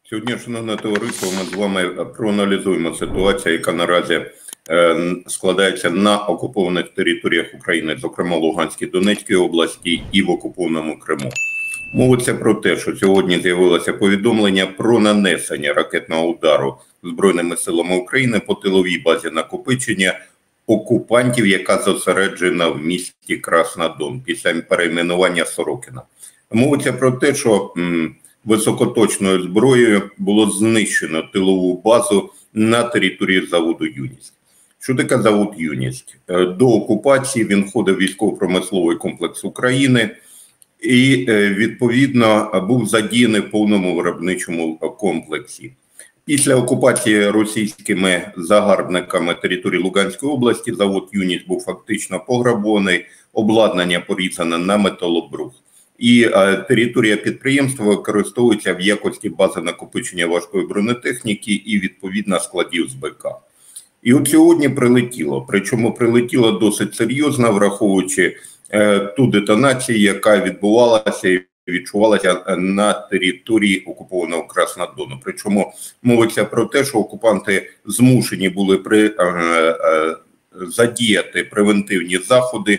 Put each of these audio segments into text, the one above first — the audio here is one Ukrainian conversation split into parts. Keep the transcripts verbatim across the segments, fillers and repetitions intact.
Сьогодні, шановне товариство, ми з вами проаналізуємо ситуацію, яка наразі е, складається на окупованих територіях України, зокрема Луганській, Донецькій області і в окупованому Криму. Мовиться про те, що сьогодні з'явилося повідомлення про нанесення ракетного удару Збройними силами України по тиловій базі накопичення окупантів, яка зосереджена в місті Краснодон після перейменування Сорокіна. Мовиться про те, що м, високоточною зброєю було знищено тилову базу на території заводу «Юність». Що таке завод «Юність»? До окупації він входив в військово-промисловий комплекс України і, відповідно, був задіяний в повному виробничому комплексі. Після окупації російськими загарбниками території Луганської області завод «Юність» був фактично пограбований, обладнання порізане на металобрухт. І а, територія підприємства використовується в якості бази накопичення важкої бронетехніки і, відповідно, складів з БК. І от сьогодні прилетіло, причому прилетіло досить серйозно, враховуючи е, ту детонацію, яка відбувалася і відчувалася на території окупованого Краснодону. Причому мовиться про те, що окупанти змушені були при, е, е, задіяти превентивні заходи.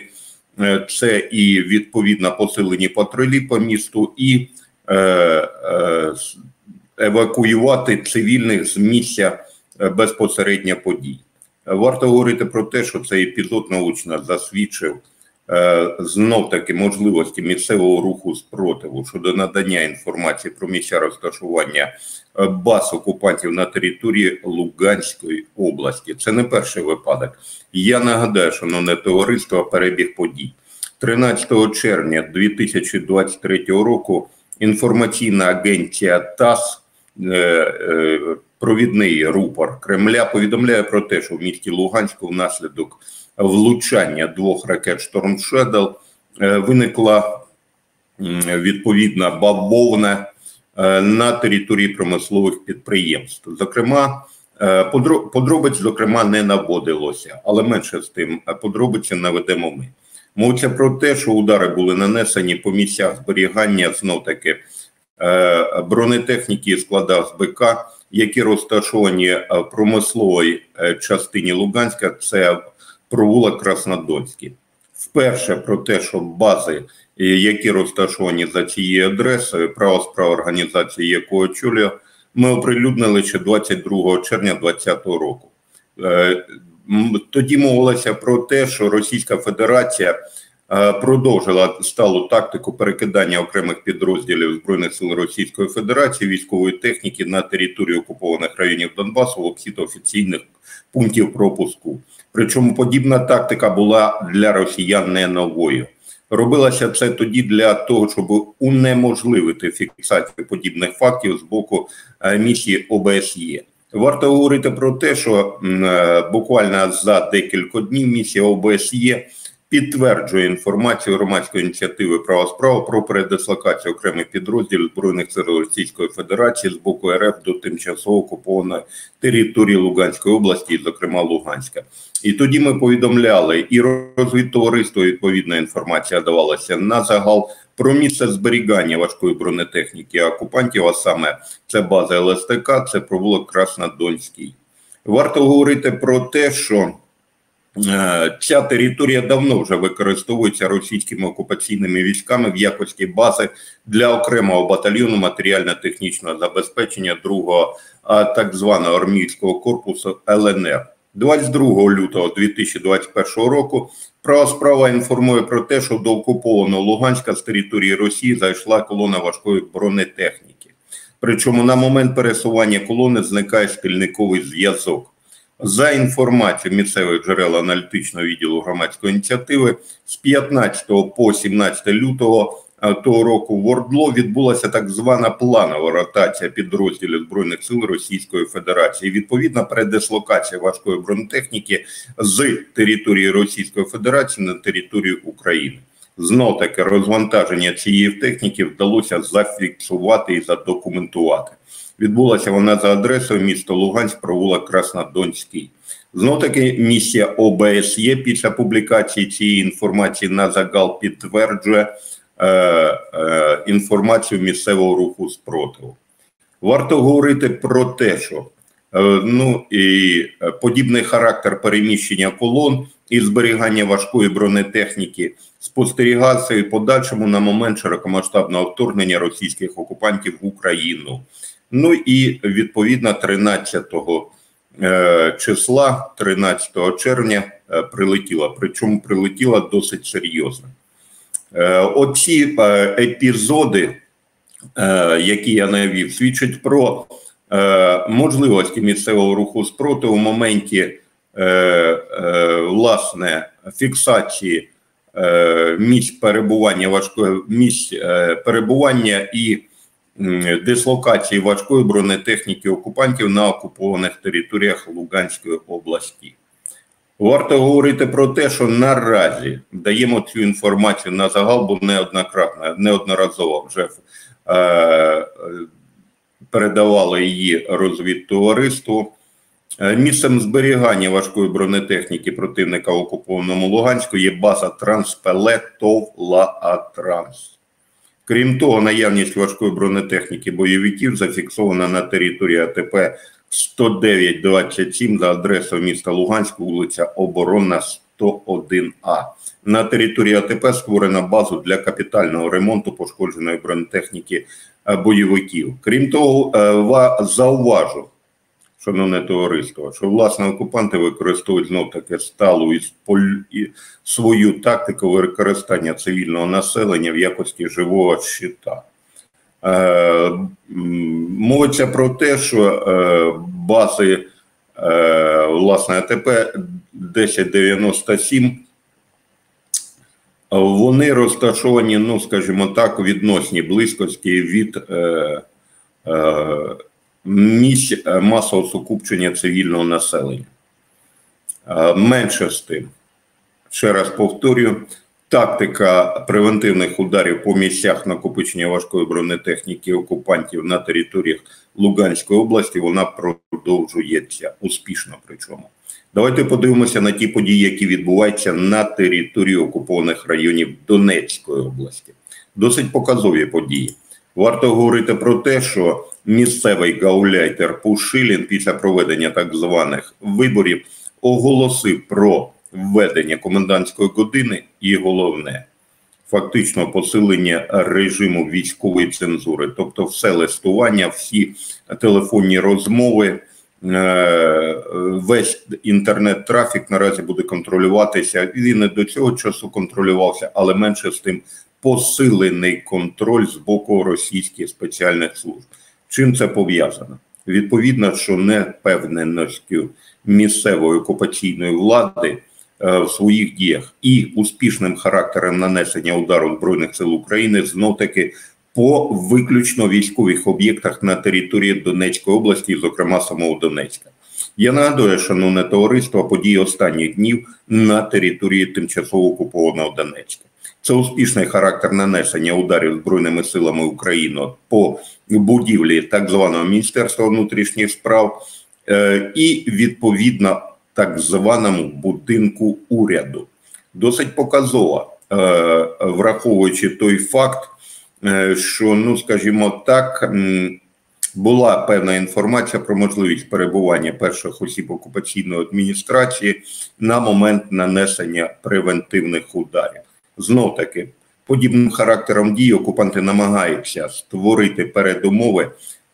Це і, відповідно, посилені патрулі по місту, і е, е, евакуювати цивільних з місця безпосередньо подій. Варто говорити про те, що цей епізод наочно засвідчив е, знов-таки можливості місцевого руху спротиву щодо надання інформації про місця розташування баз окупантів на території Луганської області. Це не перший випадок. Я нагадаю, шановне товариство, перебіг подій. тринадцятого червня дві тисячі двадцять третього року інформаційна агенція ТАСС, е, е, провідний рупор Кремля, повідомляє про те, що в місті Луганську внаслідок влучання двох ракет «Шторм Шедл» е, виникла е, відповідна бавовна на території промислових підприємств. Зокрема, подробиць, зокрема, не наводилося, але менше з тим подробиці наведемо ми. Мовиться про те, що удари були нанесені по місцях зберігання, знов-таки, бронетехніки і складах з БК, які розташовані в промисловій частині Луганська, це провулок Краснодонський. Вперше про те, що бази, які розташовані за цією адресою, право справ організації, яку очолює, ми оприлюднили ще двадцять другого червня двадцятого року. Тоді мовилося про те, що Російська Федерація продовжила сталу тактику перекидання окремих підрозділів Збройних сил Російської Федерації військової техніки на територію окупованих районів Донбасу в обхід офіційних пунктів пропуску. Причому подібна тактика була для росіян не новою. Робилося це тоді для того, щоб унеможливити фіксацію подібних фактів з боку місії О Б С Є. Варто говорити про те, що буквально за декілька днів місія О Б С Є підтверджує інформацію громадської ініціативи «Право справа» про передислокацію окремих підрозділів Збройних сил Російської Федерації з боку Р Ф до тимчасово окупованої території Луганської області, зокрема Луганська. І тоді ми повідомляли, і розвідтовариству відповідна інформація давалася на загал про місце зберігання важкої бронетехніки окупантів, а саме це база Л С Т К, це провулок Краснодонський. Варто говорити про те, що ця територія давно вже використовується російськими окупаційними військами в якості бази для окремого батальйону матеріально-технічного забезпечення другого так званого армійського корпусу Л Н Р. двадцять другого лютого дві тисячі двадцять першого року «Право справа» інформує про те, що до окупованого Луганська з території Росії зайшла колона важкої бронетехніки. Причому на момент пересування колони зникає спільниковий зв'язок. За інформацією місцевих джерел аналітичного відділу громадської ініціативи, з п'ятнадцятого по сімнадцяте лютого того року в Ордло відбулася так звана планова ротація підрозділів Збройних сил Російської Федерації. Відповідна передислокація важкої бронетехніки з території Російської Федерації на територію України. Знов-таки розвантаження цієї техніки вдалося зафіксувати і задокументувати. Відбулася вона за адресою місто Луганськ, провулок Краснодонський. Знов-таки місія О Б С Є після публікації цієї інформації на загал підтверджує е, е, інформацію місцевого руху спротиву. Варто говорити про те, що ну, і подібний характер переміщення колон і зберігання важкої бронетехніки спостерігався і подальшому на момент широкомасштабного вторгнення російських окупантів в Україну. Ну і відповідно тринадцятого числа, тринадцятого червня прилетіла, причому прилетіла досить серйозно. Оці епізоди, які я навів, свідчать про можливості місцевого руху спротиву в моменті власне фіксації місць перебування важкої місць перебування і дислокації важкої бронетехніки окупантів на окупованих територіях Луганської області. Варто говорити про те, що наразі даємо цю інформацію на загал, бо неоднократно, неодноразово вже е, передавали її розвідтовариству. Місцем зберігання важкої бронетехніки противника в окупованому Луганську є база Транспеле ТОВ «Ла-Атранс». Крім того, наявність важкої бронетехніки бойовиків зафіксована на території АТП сто дев'ять двадцять сім за адресою міста Луганськ, вулиця Оборонна, сто один А. На території АТП створена база для капітального ремонту пошкодженої бронетехніки бойовиків. Крім того, зауважу, шановне товариство, що власне окупанти використовують знов-таки сталу і, і свою тактику використання цивільного населення в якості живого щита. Е, мовиться про те, що е, бази е, власне АТП десять дев'яносто сім, вони розташовані, ну скажімо так, у відносній близькості від е, е, місць масового сукупчення цивільного населення. Менше з тим, ще раз повторюю, тактика превентивних ударів по місцях накопичення важкої бронетехніки окупантів на територіях Луганської області, вона продовжується успішно причому. Давайте подивимося на ті події, які відбуваються на території окупованих районів Донецької області. Досить показові події. Варто говорити про те, що місцевий гауляйтер Пушилін після проведення так званих виборів оголосив про введення комендантської години і головне, фактично посилення режиму військової цензури. Тобто все листування, всі телефонні розмови, весь інтернет-трафік наразі буде контролюватися. Він і до цього часу контролювався, але менше з тим посилений контроль з боку російських спеціальних служб. Чим це пов'язано? Відповідно, що невпевненістю місцевої окупаційної влади е, в своїх діях і успішним характером нанесення удару Збройних сил України знов-таки по виключно військових об'єктах на території Донецької області, зокрема самого Донецька. Я нагадую, шановне товариство, події останніх днів на території тимчасово окупованого Донецька. Це успішний характер нанесення ударів Збройними силами України по будівлі так званого Міністерства внутрішніх справ е, і, відповідно, так званому будинку уряду. Досить показово, е, враховуючи той факт, е, що, ну, скажімо так, м, була певна інформація про можливість перебування перших осіб окупаційної адміністрації на момент нанесення превентивних ударів. Знов-таки, подібним характером дій окупанти намагаються створити передумови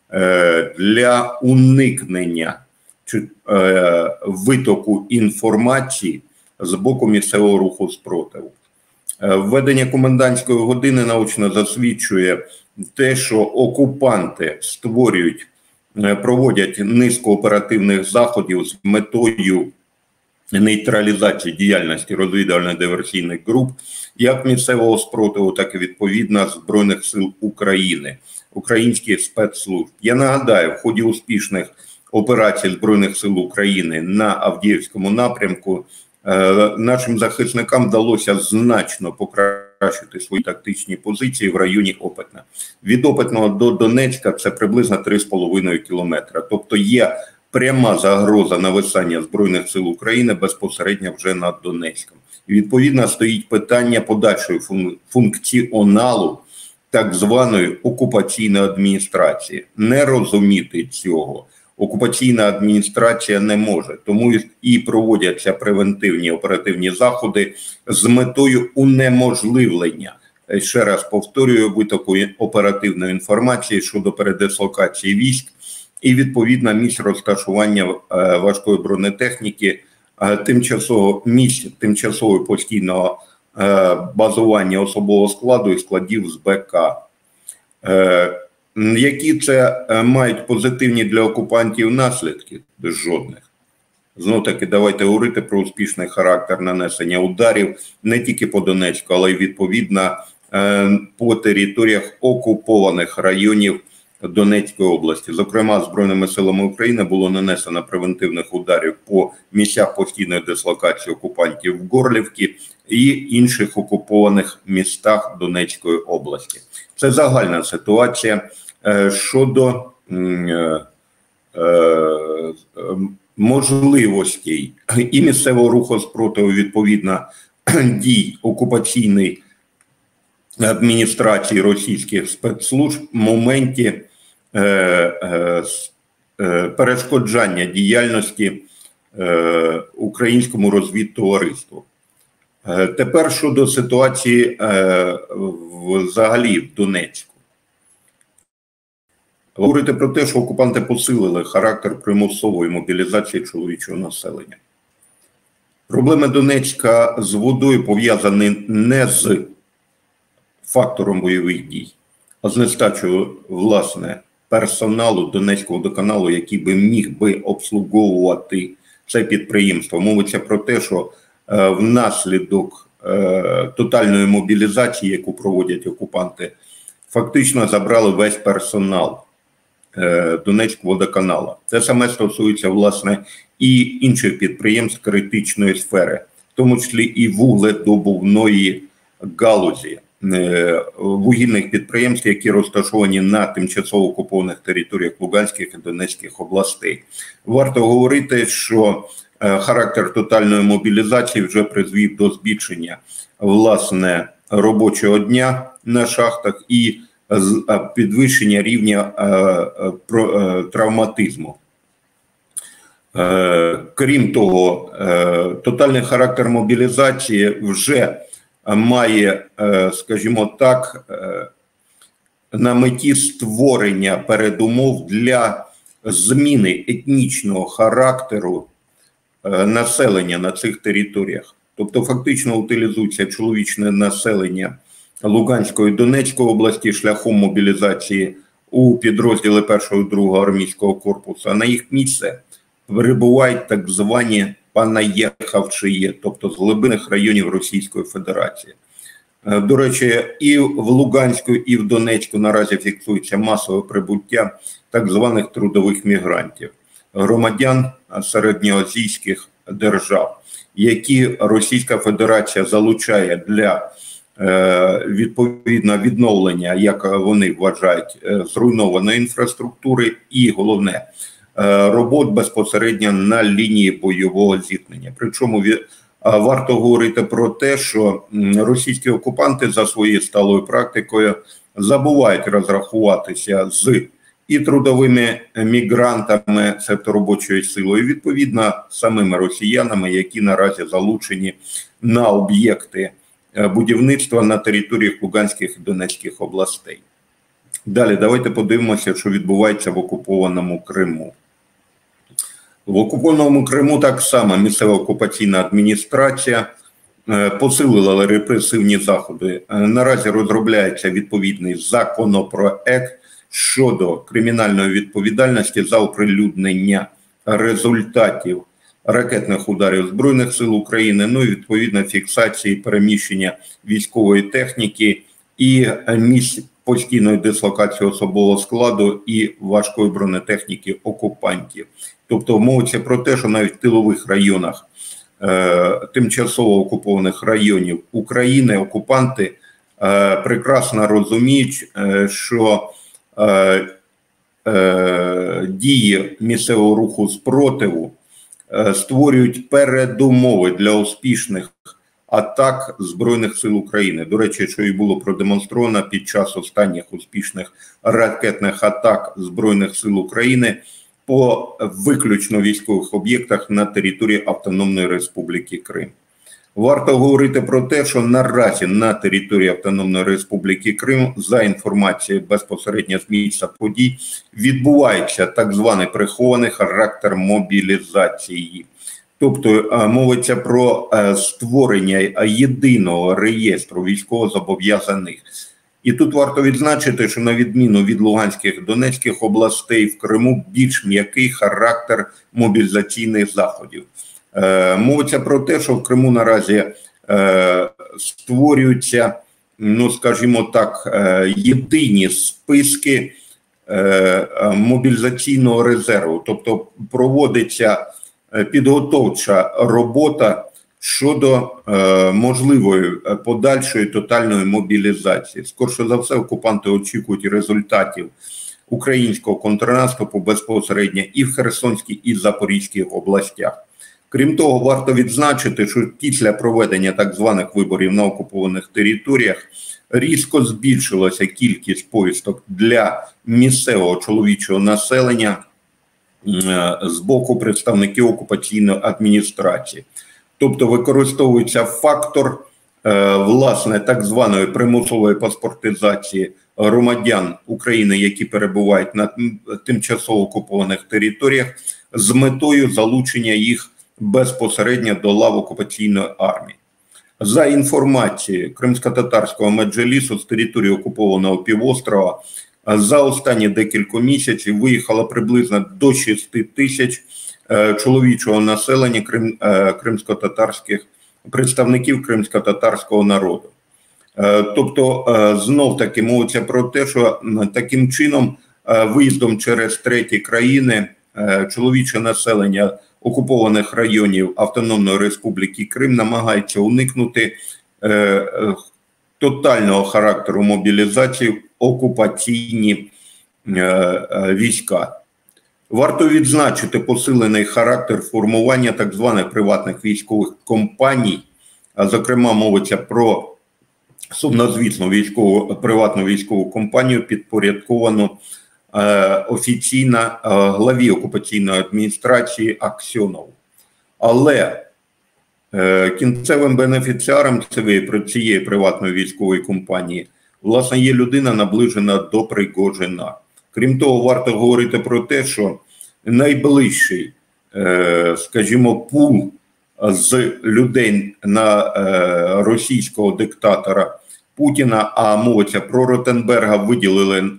е, для уникнення чи, е, витоку інформації з боку місцевого руху спротиву. Е, введення комендантської години наочно засвідчує те, що окупанти створюють, е, проводять низку оперативних заходів з метою нейтралізації діяльності розвідувально-диверсійних груп як місцевого спротиву, так і відповідно Збройних сил України, українських спецслужб. Я нагадаю, в ході успішних операцій Збройних сил України на Авдіївському напрямку е, нашим захисникам вдалося значно покращити свої тактичні позиції в районі Опитна. Від Опитного до Донецька це приблизно три з половиною кілометра. Тобто є пряма загроза нависання Збройних сил України безпосередньо вже над Донецьком. І відповідно стоїть питання подальшої функціоналу так званої окупаційної адміністрації. Не розуміти цього окупаційна адміністрація не може, тому і проводяться превентивні оперативні заходи з метою унеможливлення, ще раз повторюю, витоку оперативної інформації щодо передислокації військ і відповідно місць розташування важкої бронетехніки, тимчасово місць тимчасового постійного базування особового складу і складів з БК. Які це мають позитивні для окупантів наслідки? Жодних. Знов таки, давайте говорити про успішний характер нанесення ударів не тільки по Донецьку, але й відповідно по територіях окупованих районів Донецької області. Зокрема, Збройними силами України було нанесено превентивних ударів по місцях постійної дислокації окупантів в Горлівці і інших окупованих містах Донецької області. Це загальна ситуація щодо можливостей і місцевого руху спротиву відповідно дій окупаційної адміністрації російських спецслужб в моменті е, е, е, перешкоджання діяльності е, українському розвідтовариству. Е, тепер щодо ситуації е, взагалі в Донецьку. Говорити про те, що окупанти посилили характер примусової мобілізації чоловічого населення. Проблеми Донецька з водою пов'язані не з фактором бойових дій, а з нестачею, власне, персоналу Донецького водоканалу, який би міг би обслуговувати це підприємство. Мовиться про те, що е, внаслідок е, тотальної мобілізації, яку проводять окупанти, фактично забрали весь персонал е, Донецького водоканалу. Це саме стосується, власне, і інших підприємств критичної сфери, в тому числі і вугледобувної галузі, вугільних підприємств, які розташовані на тимчасово окупованих територіях Луганських і Донецьких областей. Варто говорити, що характер тотальної мобілізації вже призвів до збільшення, власне, робочого дня на шахтах і підвищення рівня травматизму. Крім того, тотальний характер мобілізації вже має, скажімо так, на меті створення передумов для зміни етнічного характеру населення на цих територіях. Тобто фактично утилізується чоловічне населення Луганської і Донецької області шляхом мобілізації у підрозділи першого і другого армійського корпусу, а на їх місце перебувають так звані понаїхавші, тобто з глибинних районів Російської Федерації. До речі, і в Луганську, і в Донецьку наразі фіксується масове прибуття так званих трудових мігрантів, громадян середньоазійських держав, які Російська Федерація залучає для відповідно відновлення, як вони вважають, зруйнованої інфраструктури і, головне, робот безпосередньо на лінії бойового зіткнення. Причому варто говорити про те, що російські окупанти за своєю сталою практикою забувають розрахуватися з і трудовими мігрантами, цебто робочою силою, і відповідно самими росіянами, які наразі залучені на об'єкти будівництва на територіях Луганських і Донецьких областей. Далі, давайте подивимося, що відбувається в окупованому Криму. В окупованому Криму так само місцева окупаційна адміністрація посилила репресивні заходи. Наразі розробляється відповідний законопроект щодо кримінальної відповідальності за оприлюднення результатів ракетних ударів Збройних сил України, ну і відповідно фіксації переміщення військової техніки і місць постійної дислокації особового складу і важкої бронетехніки окупантів. Тобто мовиться про те, що навіть в тилових районах е, тимчасово окупованих районів України окупанти е, прекрасно розуміють, е, що е, е, дії місцевого руху спротиву е, створюють передумови для успішних атак Збройних сил України. До речі, що і було продемонстровано під час останніх успішних ракетних атак Збройних сил України по виключно військових об'єктах на території Автономної Республіки Крим. Варто говорити про те, що наразі на території Автономної Республіки Крим, за інформацією безпосередньо з місця подій, відбувається так званий прихований характер мобілізації. Тобто мовиться про створення єдиного реєстру військовозобов'язаних. І тут варто відзначити, що на відміну від Луганських і Донецьких областей, в Криму більш м'який характер мобілізаційних заходів. Е, мовиться про те, що в Криму наразі е, створюються, ну скажімо так, е, єдині списки е, мобілізаційного резерву. Тобто проводиться підготовча робота щодо е, можливої подальшої тотальної мобілізації. Скорше за все, окупанти очікують результатів українського контрнаступу безпосередньо і в Херсонській, і в Запорізькій областях. Крім того, варто відзначити, що після проведення так званих виборів на окупованих територіях різко збільшилася кількість повісток для місцевого чоловічого населення з боку представників окупаційної адміністрації. Тобто використовується фактор, власне, так званої примусової паспортизації громадян України, які перебувають на тимчасово окупованих територіях, з метою залучення їх безпосередньо до лав окупаційної армії. За інформацією кримсько-татарського меджлісу з території окупованого півострова, за останні декілька місяців виїхало приблизно до шести тисяч чоловічого населення крим, кримсько-татарських представників кримсько-татарського народу. Тобто, знов-таки мовиться про те, що таким чином виїздом через треті країни чоловіче населення окупованих районів Автономної Республіки Крим намагається уникнути тотального характеру мобілізації окупаційні війська. Варто відзначити посилений характер формування так званих приватних військових компаній, а зокрема мовиться про сумнозвісну військову, приватну військову компанію, підпорядковану е, офіційно е, главі окупаційної адміністрації Аксьонову. Але е, кінцевим бенефіціаром цієї, цієї приватної військової компанії власне є людина, наближена до Пригожина. Крім того, варто говорити про те, що найближчий, скажімо, пул з людей на російського диктатора Путіна, а мовиться про Ротенберга, виділили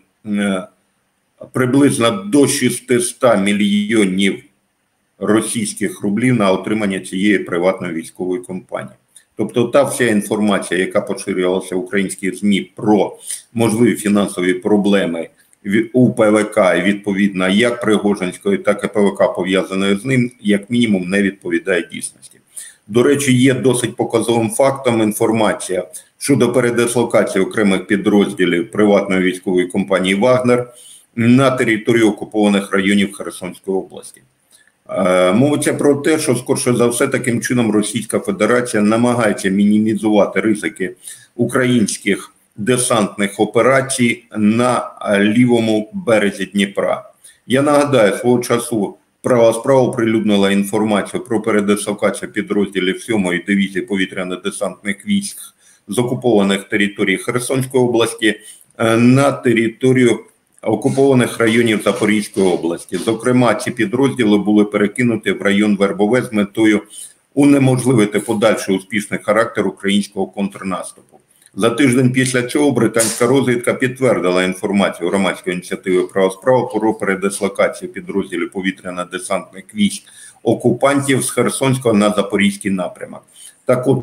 приблизно до шістсот мільйонів російських рублів на отримання цієї приватної військової компанії. Тобто та вся інформація, яка поширювалася в українських ЗМІ про можливі фінансові проблеми у ПВК, і відповідно як Пригожинської, так і ПВК пов'язаної з ним, як мінімум не відповідає дійсності. До речі, є досить показовим фактом інформація щодо передислокації окремих підрозділів приватної військової компанії «Вагнер» на територію окупованих районів Херсонської області. Мовиться про те, що скорше за все таким чином Російська Федерація намагається мінімізувати ризики українських десантних операцій на лівому березі Дніпра. Я нагадаю, свого часу Права справа оприлюднила інформацію про передислокацію підрозділів сьомої дивізії повітряно-десантних військ з окупованих територій Херсонської області на територію окупованих районів Запорізької області. Зокрема, ці підрозділи були перекинуті в район Вербове з метою унеможливити подальший успішний характер українського контрнаступу. За тиждень після цього британська розвідка підтвердила інформацію громадської ініціативи «Права справа» про передислокацію підрозділів повітряно-десантних військ окупантів з Херсонського на Запорізький напрямок. Так от,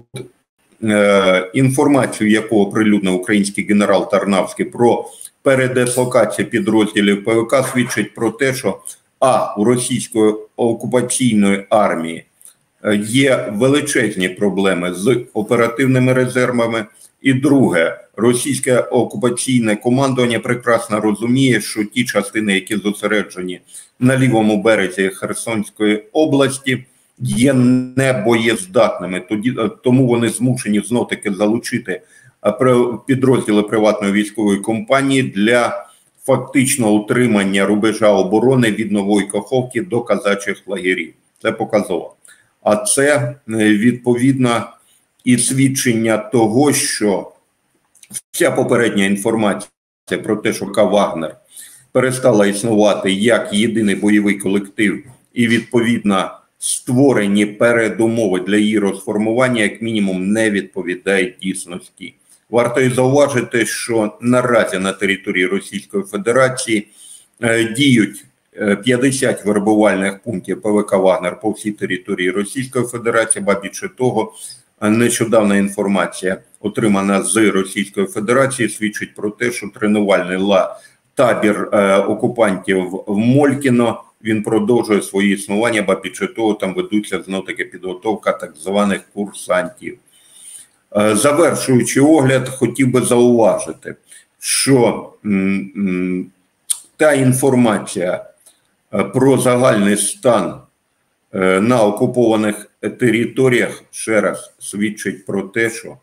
е, інформацію, яку оприлюднив український генерал Тарнавський про передислокацію підрозділів ПВК, свідчить про те, що а, у російської окупаційної армії є величезні проблеми з оперативними резервами, і друге, російське окупаційне командування прекрасно розуміє, що ті частини, які зосереджені на лівому березі Херсонської області, є небоєздатними, тоді, тому вони змушені знов-таки залучити підрозділи приватної військової компанії для фактичного утримання рубежа оборони від Нової Каховки до казачих лагерів. Це показово. А це, відповідно, і свідчення того, що вся попередня інформація про те, що Вагнер перестала існувати як єдиний бойовий колектив і, відповідно, створені передумови для її розформування, як мінімум, не відповідають дійсності. Варто і зауважити, що наразі на території Російської Федерації е, діють п'ятдесят вербувальних пунктів ПВК «Вагнер» по всій території Російської Федерації, ба більше того, нещодавна інформація, отримана з Російської Федерації, свідчить про те, що тренувальний ла табір е, окупантів в Молькіно, він продовжує своє існування, ба більше того, там ведуться знов-таки підготовка так званих курсантів. Е, завершуючи огляд, хотів би зауважити, що м, м, та інформація про загальний стан е, на окупованих територіях ще раз свідчить про те, що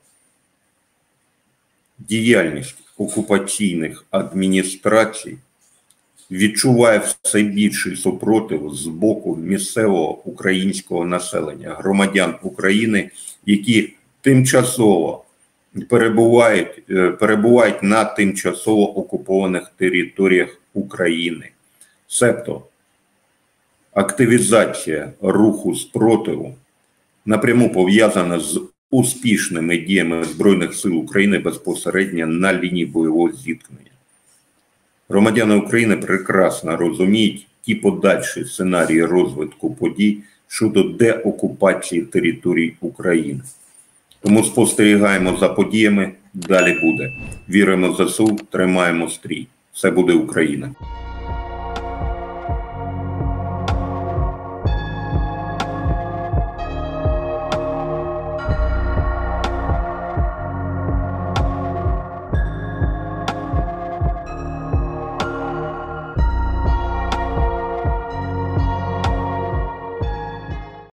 діяльність окупаційних адміністрацій відчуває все більший супротив з боку місцевого українського населення, громадян України, які тимчасово перебувають, перебувають на тимчасово окупованих територіях України. Себто активізація руху спротиву напряму пов'язана з успішними діями Збройних сил України безпосередньо на лінії бойового зіткнення. Громадяни України прекрасно розуміють ті подальші сценарії розвитку подій щодо деокупації територій України. Тому спостерігаємо за подіями, далі буде. Віримо в ЗСУ, тримаємо стрій. Все буде Україна.